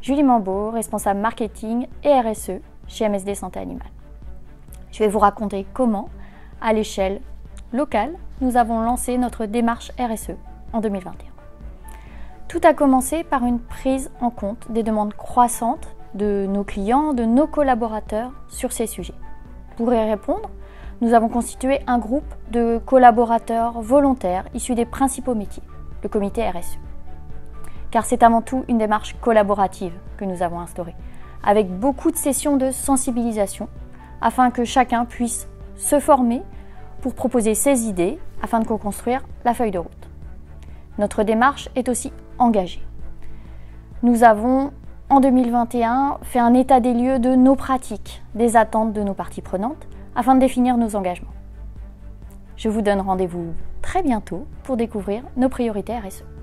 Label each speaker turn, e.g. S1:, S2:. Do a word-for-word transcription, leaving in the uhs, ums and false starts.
S1: Julie Mambeau, responsable marketing et R S E chez M S D Santé Animale. Je vais vous raconter comment, à l'échelle locale, nous avons lancé notre démarche R S E en deux mille vingt et un. Tout a commencé par une prise en compte des demandes croissantes de nos clients, de nos collaborateurs sur ces sujets. Pour y répondre, nous avons constitué un groupe de collaborateurs volontaires issus des principaux métiers, le comité R S E. Car c'est avant tout une démarche collaborative que nous avons instaurée, avec beaucoup de sessions de sensibilisation, afin que chacun puisse se former pour proposer ses idées, afin de co-construire la feuille de route. Notre démarche est aussi engagée. Nous avons, en deux mille vingt et un, fait un état des lieux de nos pratiques, des attentes de nos parties prenantes, afin de définir nos engagements. Je vous donne rendez-vous très bientôt pour découvrir nos priorités R S E.